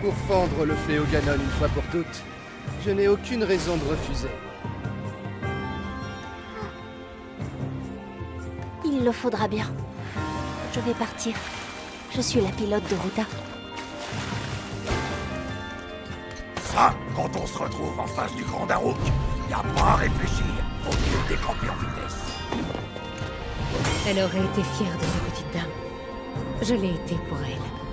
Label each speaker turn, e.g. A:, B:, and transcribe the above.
A: Pour fendre le fléau Ganon une fois pour toutes, je n'ai aucune raison de refuser.
B: Il le faudra bien. Je vais partir. Je suis la pilote de Ruta.
C: Ça, quand on se retrouve en face du Grand Daruk, y a pas à réfléchir. Faut mieux décamper en vitesse.
D: Elle aurait été fière de sa petite dame. Je l'ai été pour elle.